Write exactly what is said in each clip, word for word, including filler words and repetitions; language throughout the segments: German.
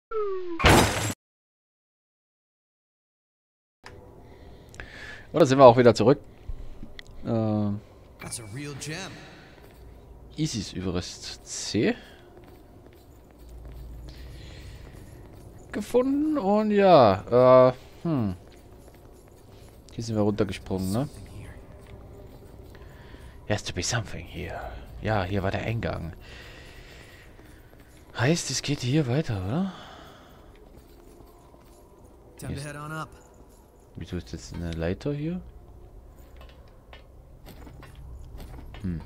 Oder sind wir auch wieder zurück? Äh, Isis Überrest C. Gefunden und ja, äh, hm. Hier sind wir runtergesprungen, ne? There has to be something here. Ja, hier war der Eingang. Heißt, es geht hier weiter, oder? Hier ist, wieso ist jetzt eine Leiter hier? Hm.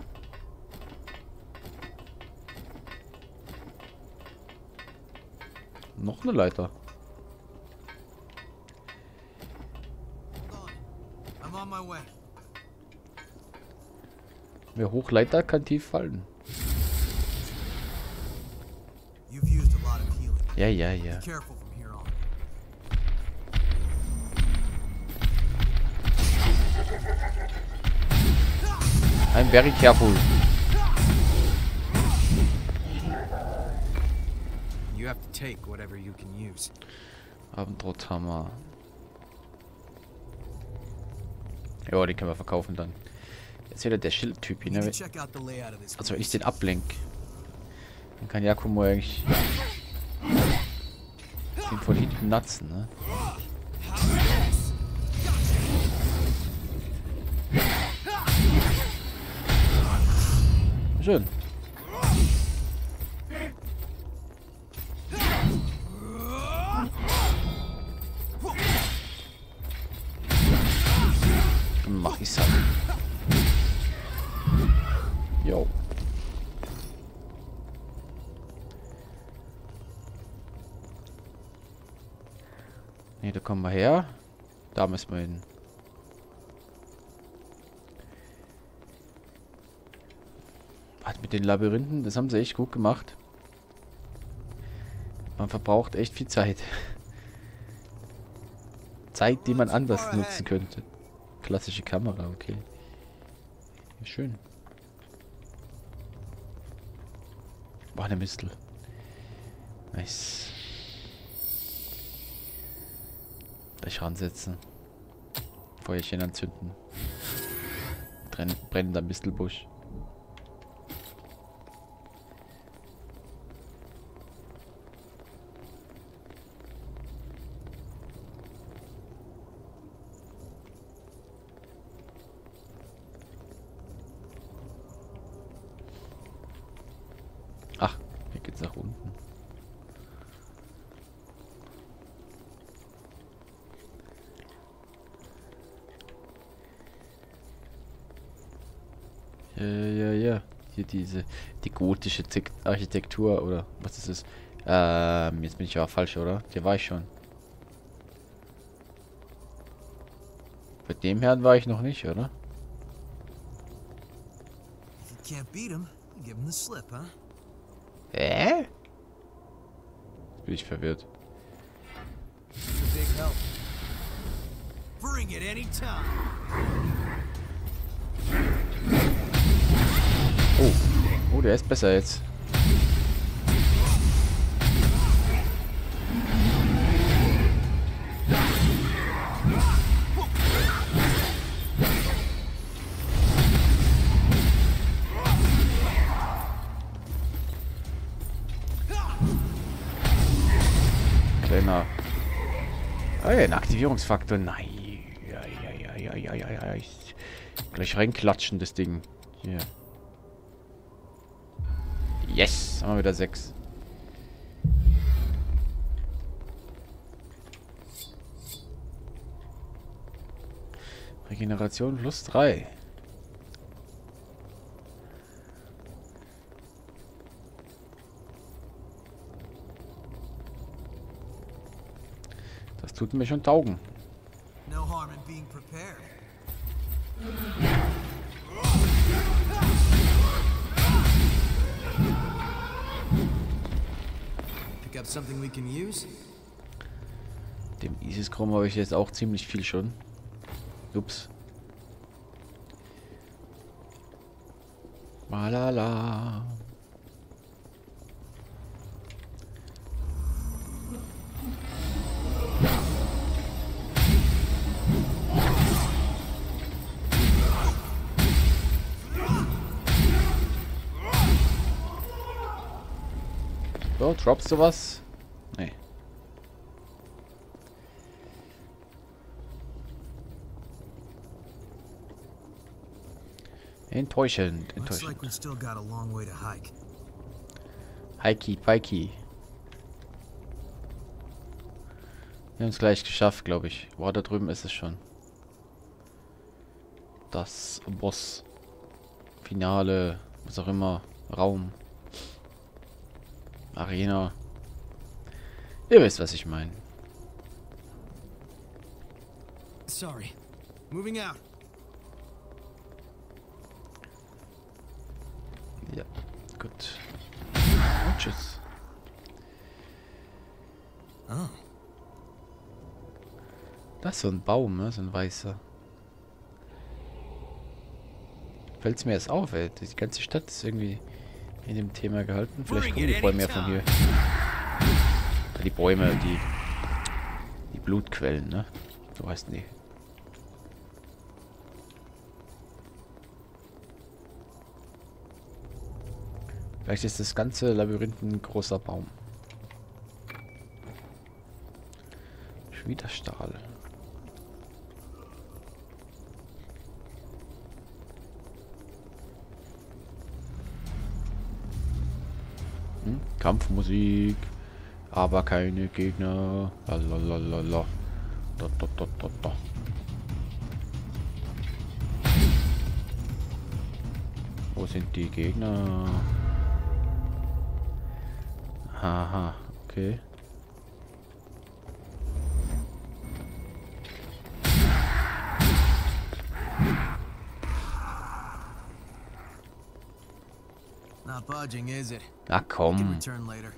Noch eine Leiter. Wer hochleiter kann tief fallen. Ja, ja, ja. I'm very careful. You have to take whatever you can use. Abendrothammer. Ja, den können wir verkaufen dann. Jetzt wieder der Schildtyp hier, ne? Also wenn ich den ablenke, dann kann Yakumo eigentlich den von hinten natzen, ne? Schön. Mach ich's halt. Jo. Ne, da kommen wir her. Da müssen wir hin. Was mit den Labyrinthen? Das haben sie echt gut gemacht. Man verbraucht echt viel Zeit. Zeit, die man anders nutzen könnte. Klassische Kamera, okay. Ja, schön. War eine Mistel. Nice. Gleich ransetzen. Feuerchen anzünden. Brenn, brennender Mistelbusch. Ach, hier geht's nach unten. Ja, ja, ja. Hier diese, die gotische Zik- Architektur, oder was ist es? Ähm, jetzt bin ich ja falsch, oder? Hier war ich schon. Bei dem Herrn war ich noch nicht, oder? Hä? Jetzt bin ich verwirrt. Oh. Oh, der ist besser jetzt. Kleiner. Ah, ja, ein Aktivierungsfaktor. Nein. Ja, ja, ja, ja, ja, ja, ja. Gleich reinklatschen, das Ding. Hier. Yes! Haben wir wieder sechs. Regeneration plus drei. Das tut mir schon taugen. No harm in being prepared. Pick up something we can use. Dem Isis-Chrom habe ich jetzt auch ziemlich viel schon. Ups. Malala. So, droppst du was? Nee. Enttäuschend, Looks like enttäuschend. we still got a long way to hike. Hikey, Pikey. Wir haben es gleich geschafft, glaube ich. Boah, da drüben ist es schon. Das Boss. Finale. Was auch immer. Raum. Arena. Ihr wisst, was ich meine. Sorry. Moving out. Ja, gut. Und tschüss. Oh. Das ist so ein Baum, ne? So ein weißer. Fällt's mir jetzt auf, ey. Die ganze Stadt ist irgendwie in dem Thema gehalten. Vielleicht kommen die Bäume ja von hier. Die Bäume, die... Die Blutquellen, ne? So heißen die. Vielleicht ist das ganze Labyrinth ein großer Baum. Schmiederstahl. Hm? Kampfmusik. Aber keine Gegner. Lalalala. Da, da, da, da, da. Wo sind die Gegner? Haha, okay. Not budging, is it? Na Can komm. return later.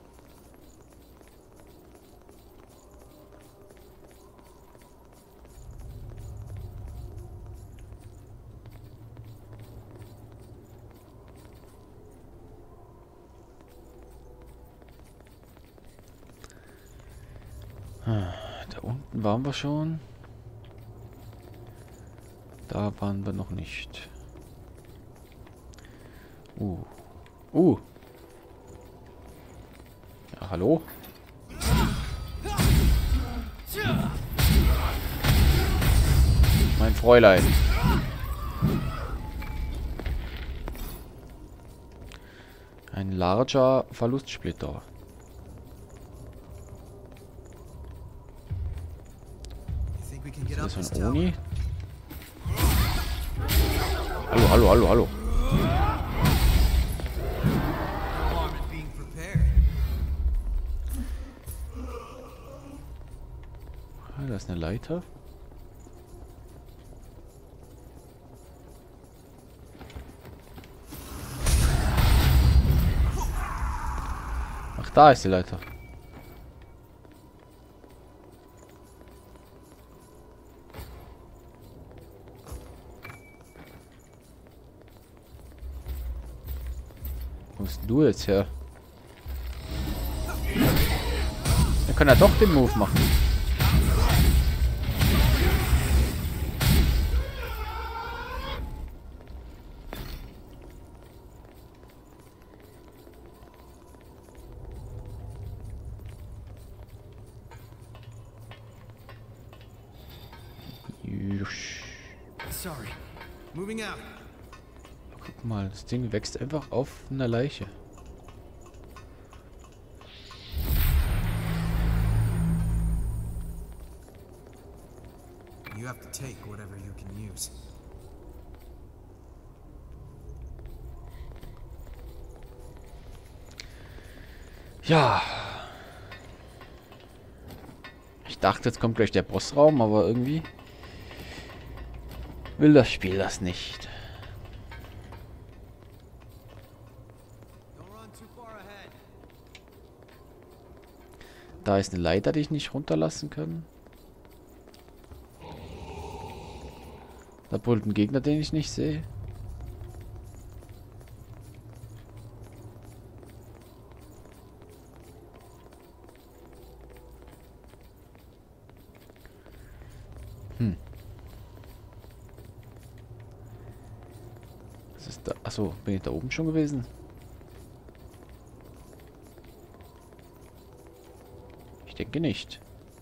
Da unten waren wir schon. Da waren wir noch nicht. Uh. Uh. Ja, hallo? Mein Fräulein. Ein larger Verlustsplitter. Think we can get up Ist this das ein tower? Oni? Hallo, hallo, hallo, hallo. Alarm and being prepared. Ah, da ist eine Leiter. Ach, da ist die Leiter. Wo bist du jetzt her? Wir können ja doch den Move machen. Jusch. Sorry. Moving out. Guck mal, das Ding wächst einfach auf einer Leiche. You have to take whatever you can use. Ja. Ich dachte, jetzt kommt gleich der Bossraum, aber irgendwie will das Spiel das nicht. Don't run too far ahead. Da ist eine Leiter, die ich nicht runterlassen kann. Da brüllt ein Gegner, den ich nicht sehe. Hm. Was ist da? Achso, bin ich da oben schon gewesen? denke nicht.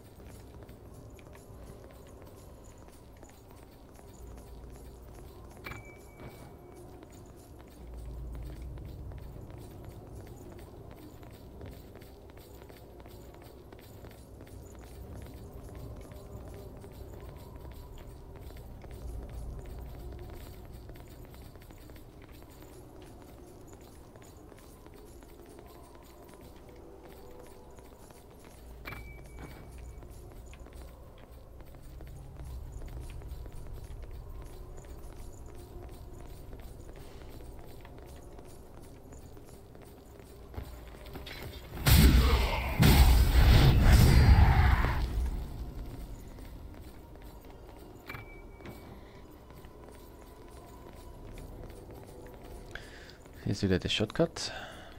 Hier ist wieder der Shortcut.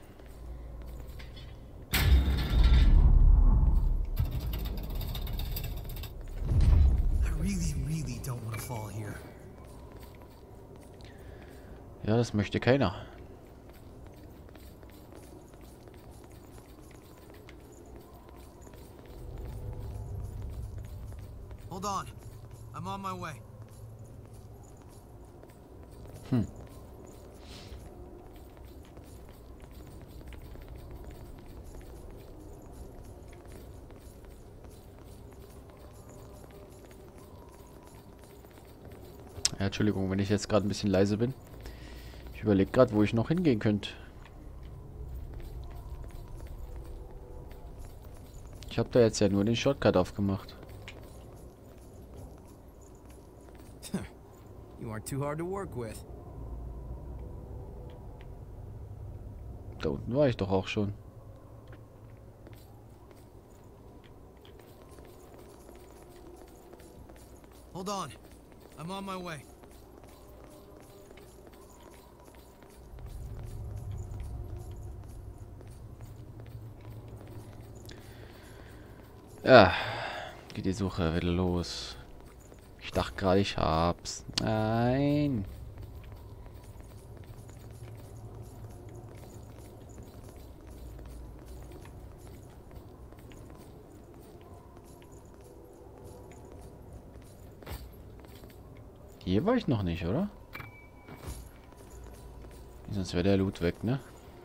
Ja, das möchte keiner. Hold on. I'm on my way. Hm. Ja, Entschuldigung, wenn ich jetzt gerade ein bisschen leise bin. Ich überlege gerade, wo ich noch hingehen könnte. Ich habe da jetzt ja nur den Shortcut aufgemacht. You aren't too hard to work with. Da unten war ich doch auch schon. Hold on. I'm on my way. Ja, geht die Suche wieder los. Ich dachte gerade, ich hab's. Nein. Hier war ich noch nicht, oder? Sonst wäre der Loot weg, ne?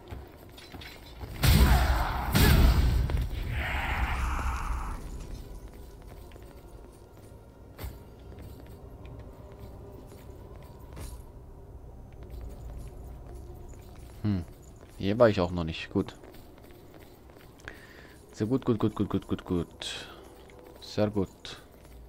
Hm. Hier war ich auch noch nicht. Gut. Sehr gut, gut, gut, gut, gut, gut, gut. Sehr gut.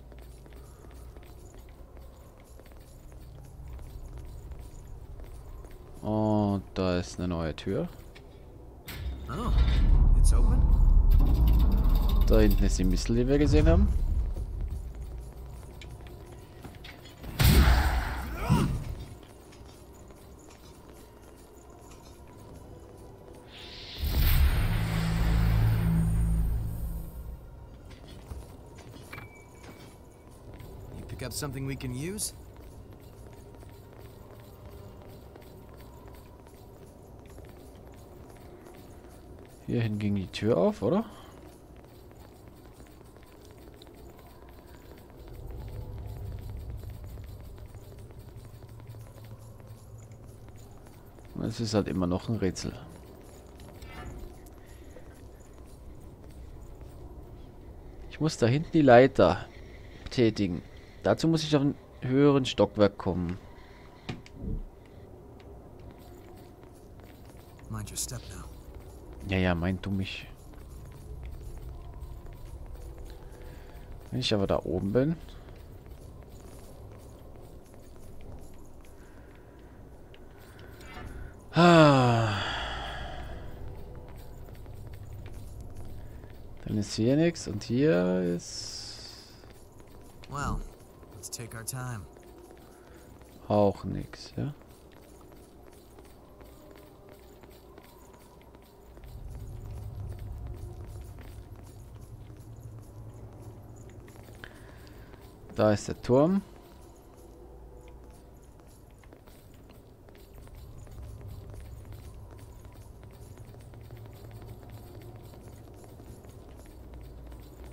Und da ist eine neue Tür. Oh, it's open. Da hinten ist die Missile, die wir gesehen haben. You pick up something we can use? Hierhin ging die Tür auf, oder? Es ist halt immer noch ein Rätsel. Ich muss da hinten die Leiter betätigen. Dazu muss ich auf einen höheren Stockwerk kommen. Mind your step now. Ja, ja, meint du mich. Wenn ich aber da oben bin. Ah. Dann ist hier nichts und hier ist Well, let's take our time. auch nichts, ja? Da ist der Turm.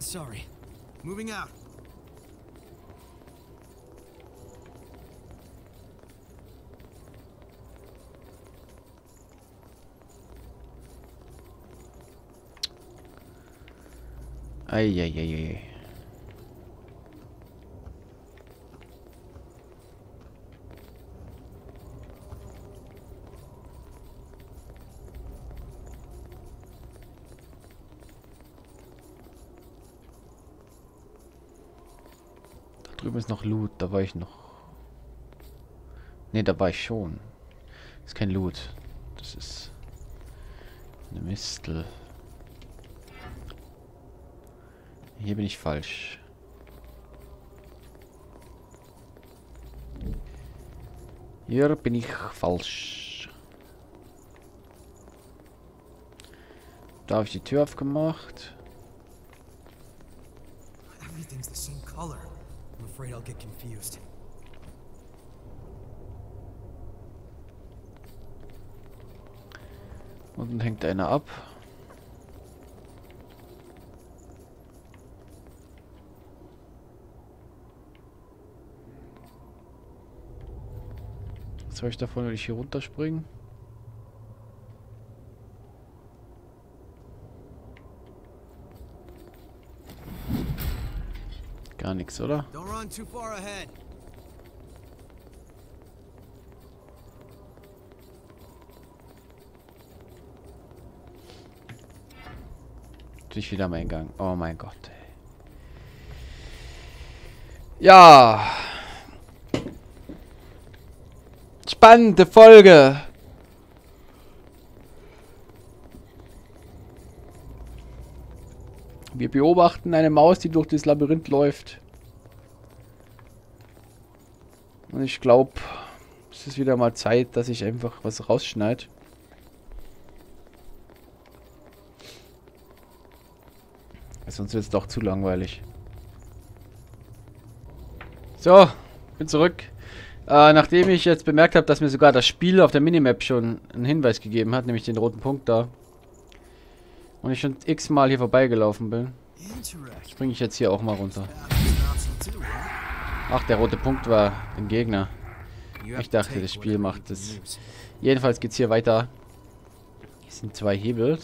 Sorry. Moving out. Eieiei. Da drüben ist noch Loot, da war ich noch. Ne, da war ich schon. Das ist kein Loot. Das ist eine Mistel. Hier bin ich falsch. Hier bin ich falsch. Da habe ich die Tür aufgemacht. Everything's the same color. I'm afraid I'll get confused. Unten hängt einer ab. Was soll ich davon, wenn ich hier runterspringen? Gar nichts, oder? Don't run too far ahead. Natürlich wieder am Eingang. Oh mein Gott. Ja. Spannende Folge. Wir beobachten eine Maus, die durch das Labyrinth läuft. Und ich glaube, es ist wieder mal Zeit, dass ich einfach was rausschneide. Sonst wird es doch zu langweilig. So, bin zurück. Äh, nachdem ich jetzt bemerkt habe, dass mir sogar das Spiel auf der Minimap schon einen Hinweis gegeben hat, nämlich den roten Punkt da. Und ich schon x-mal hier vorbeigelaufen bin, springe ich jetzt hier auch mal runter. Ach, der rote Punkt war ein Gegner. Ich dachte, das Spiel macht das. Jedenfalls geht's hier weiter. Hier sind zwei Hebel.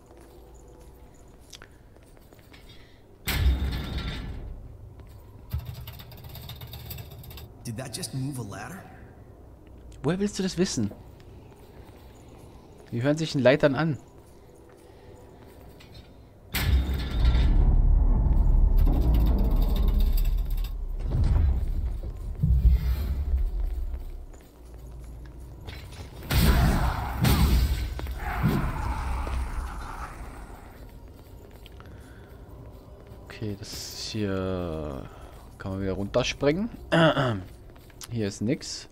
Did that just move a ladder? Woher willst du das wissen? Die hören sich in Leitern an. Okay, das ist hier... Kann man wieder runterspringen. Hier ist nix.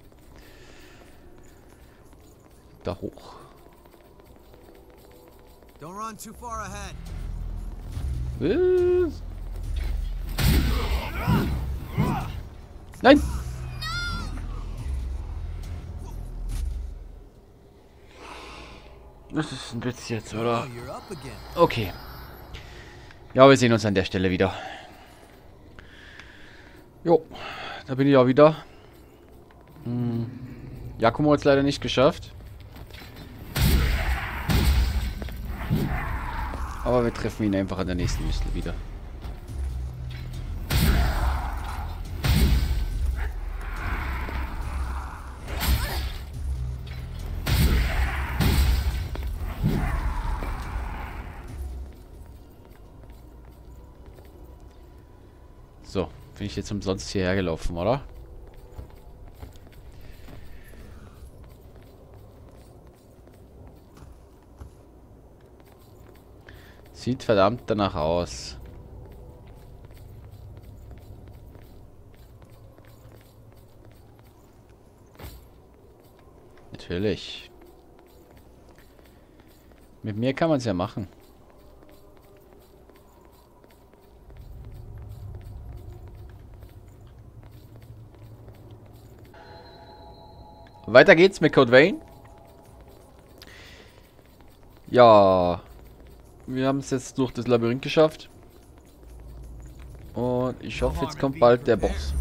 Da hoch. Don't run too far ahead. Was? Nein! Das ist ein Witz jetzt, oder? Oh, you're up again. Okay. Ja, wir sehen uns an der Stelle wieder. Jo, da bin ich auch wieder. Hm. Giacomo hat es leider nicht geschafft. Aber wir treffen ihn einfach an der nächsten Mistel wieder. So, bin ich jetzt umsonst hierher gelaufen, oder? Sieht verdammt danach aus. Natürlich. Mit mir kann man es ja machen. Weiter geht's mit Code Vein. Ja. Wir haben es jetzt durch das Labyrinth geschafft. Und ich hoffe, jetzt kommt bald der Boss.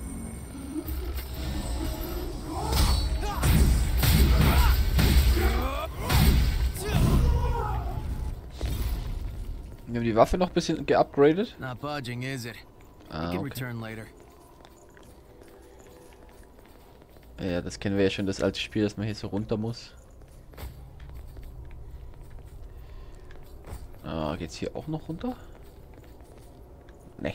Wir haben die Waffe noch ein bisschen geupgradet. Not budging, is it? Ah, We can okay. return later. Ja, das kennen wir ja schon, das alte Spiel, dass man hier so runter muss. Ah, geht's hier auch noch runter? Nee.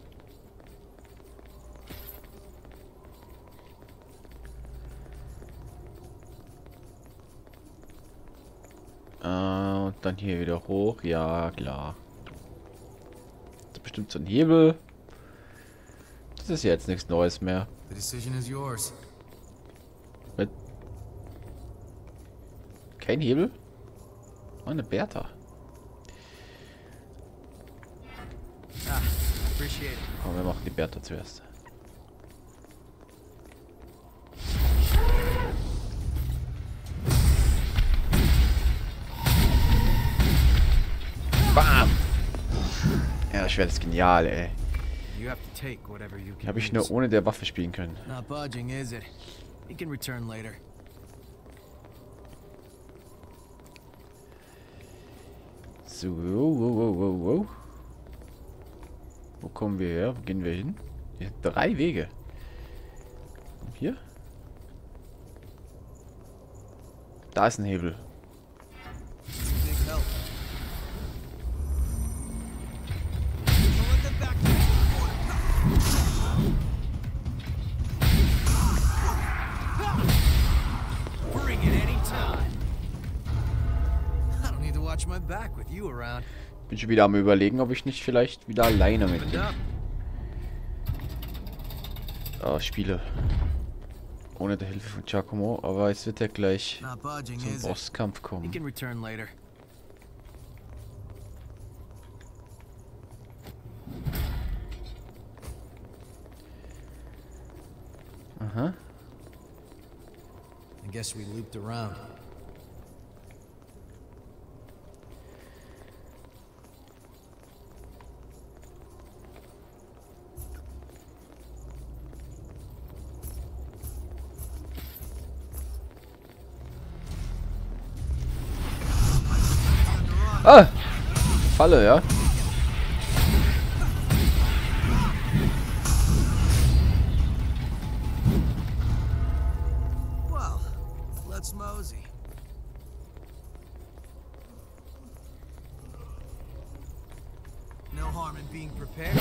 Ah, und dann hier wieder hoch. Ja, klar. Das ist bestimmt so ein Hebel. Das ist jetzt nichts Neues mehr. The decision is yours. Mit kein Hebel? Oh, eine Bertha. Ah, appreciate it. Aber wir machen die Bertha zuerst. Bam! Ja, das Schwert ist genial, ey. You have to take whatever you Die can habe ich nur use. ohne der Waffe spielen können. Not budging, is it? We can return later. So, wo, wo, wo, wo. Wo kommen wir her? Wo gehen wir hin? Hier sind drei Wege. Und hier? Da ist ein Hebel. Big help. Don't let them back to the corner. Bring it anytime. I don't need to watch my back with you around. Bin schon wieder am Überlegen, ob ich nicht vielleicht wieder alleine mit Opened up. äh, spiele. Ohne die Hilfe von Giacomo, aber es wird ja gleich Not budging, zum is it? Bosskampf We kommen. can return later. Aha. I guess we looped around. Ah! Falle, ja? Well, let's mosey. No harm in being prepared.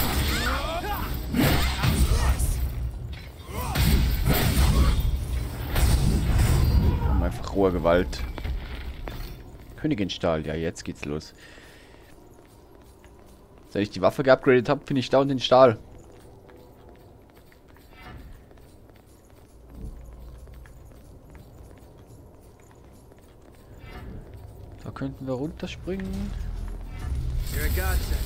Um einfach rohe Gewalt. Königinstahl, ja, jetzt geht's los. Seit ich die Waffe geupgradet habe, finde ich da und den Stahl. Da könnten wir runterspringen. You're a godsend.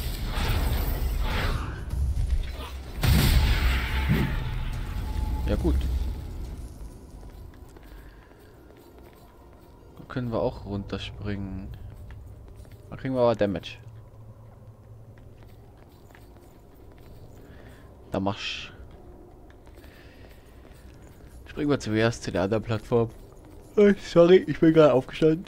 Ja gut. Da können wir auch runterspringen. Da kriegen wir aber Damage. Da machst. Springen wir zuerst zu der anderen Plattform. Oh, sorry, ich bin gerade aufgestanden.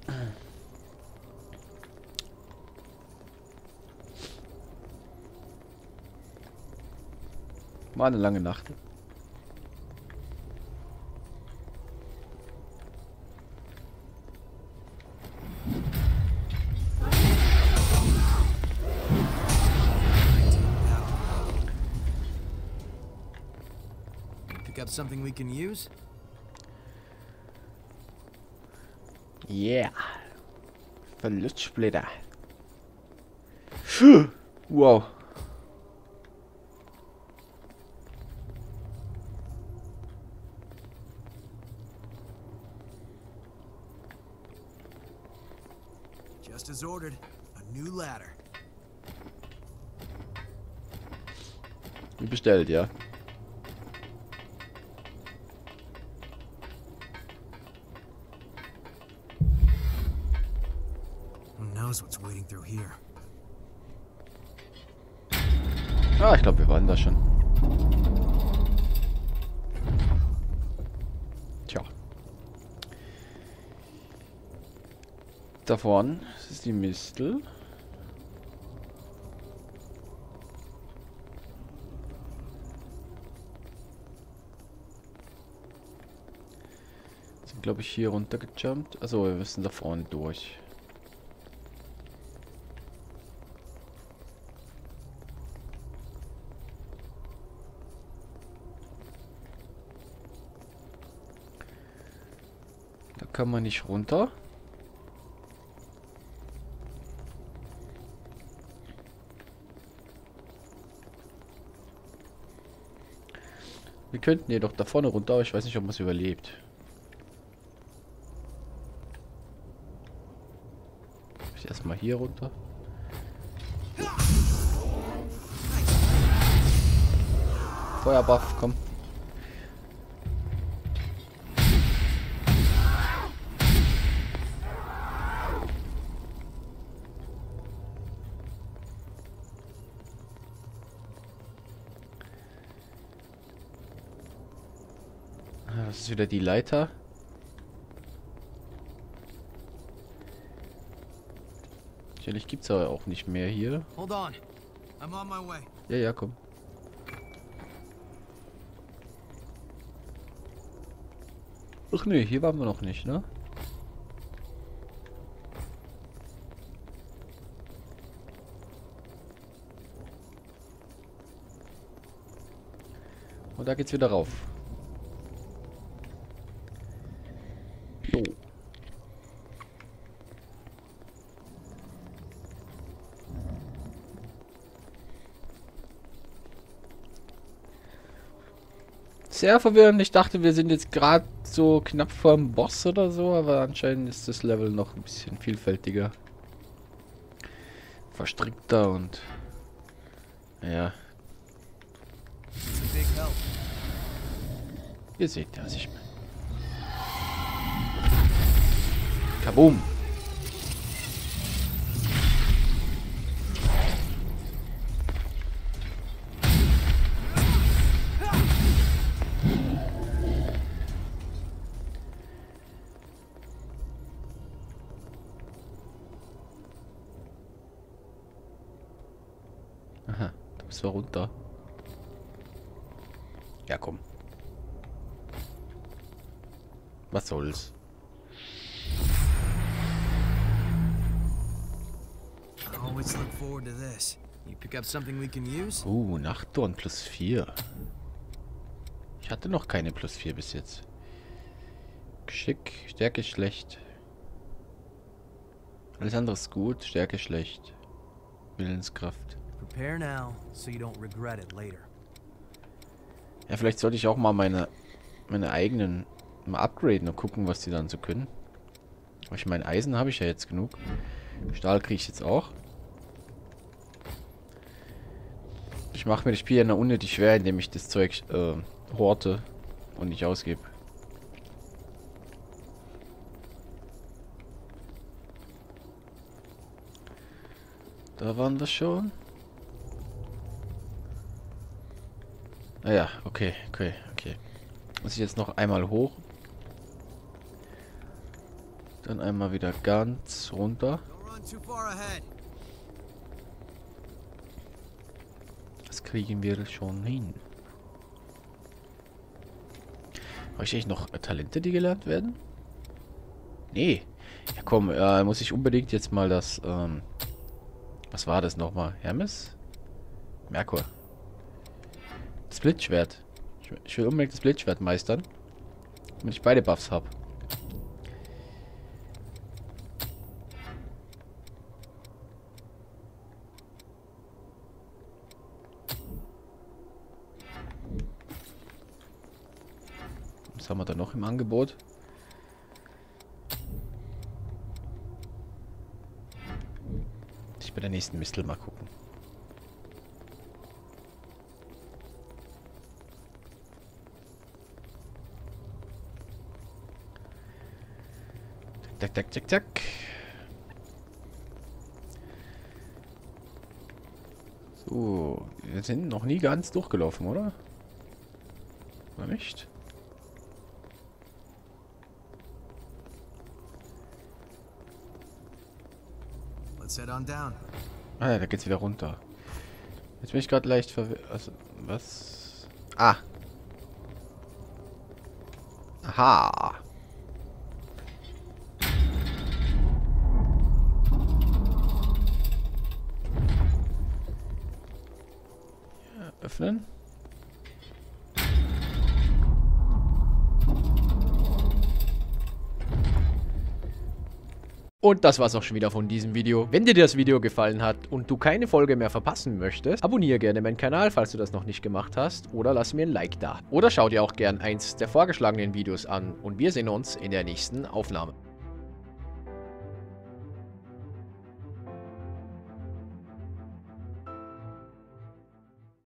War eine lange Nacht. Pick up something we can use? Yeah. Verlustsplitter. Puh. Wow. Just as ordered. A new ladder. Wie bestellt, ja. Who knows what's waiting through here? Ah, ich glaube, wir waren da schon. Tja. Da vorne ist die Mistel. Sind, glaube ich, hier runter gejumpt. Also wir müssen da vorne durch. Da kann man nicht runter. Wir könnten jedoch da vorne runter, aber ich weiß nicht, ob man es überlebt. Ich erstmal hier runter. Feuerbuff, komm. Das ist wieder die Leiter. Natürlich gibt es aber auch nicht mehr hier. Hold on. I'm on my way. Ja, ja, komm. Ach nee, hier waren wir noch nicht, ne? Und da geht's wieder rauf. Jo. Sehr verwirrend. Ich dachte, wir sind jetzt gerade so knapp vor dem Boss oder so, aber anscheinend ist das Level noch ein bisschen vielfältiger. Verstrickter und... Ja. Big help. Ihr seht ja, was ich meine. Kaboom! Aha, da müssen wir runter. Ja, komm. Was soll's? I always look forward to this. You pick up something we can use? Uh, Nachtdorn plus vier. Ich hatte noch keine plus vier bis jetzt. Geschick, Stärke schlecht. Alles andere ist gut, Stärke schlecht. Willenskraft. Prepare now, so you don't regret it later. Ja, vielleicht sollte ich auch mal meine meine eigenen mal upgraden und gucken, was die dann so können. Aber ich meine, Eisen habe ich ja jetzt genug. Stahl kriege ich jetzt auch. Ich mache mir das Spiel ja noch unnötig schwer, indem ich das Zeug äh, horte und nicht ausgebe. Da waren wir schon. Ah ja, okay, okay, okay. Muss ich jetzt noch einmal hoch. Dann einmal wieder ganz runter. Don't run too far ahead. Das kriegen wir schon hin. Habe ich eigentlich noch äh, Talente, die gelernt werden? Nee. Ja komm, äh, muss ich unbedingt jetzt mal das, ähm, was war das nochmal? Hermes? Merkur. Das Blitzschwert. Ich, ich will unbedingt das Blitzschwert meistern. Damit ich beide Buffs habe. Was haben wir da noch im Angebot? Ich bei der nächsten Mistel mal gucken. Zack, zack, zack, zack. So, wir sind noch nie ganz durchgelaufen, oder? Oder nicht? Let's head on down. Ah ja, da geht's wieder runter. Jetzt bin ich gerade leicht verwirrt. Also, was? Ah. Aha. Ja, öffnen. Und das war's auch schon wieder von diesem Video. Wenn dir das Video gefallen hat und du keine Folge mehr verpassen möchtest, abonniere gerne meinen Kanal, falls du das noch nicht gemacht hast, oder lass mir ein Like da. Oder schau dir auch gern eins der vorgeschlagenen Videos an und wir sehen uns in der nächsten Aufnahme.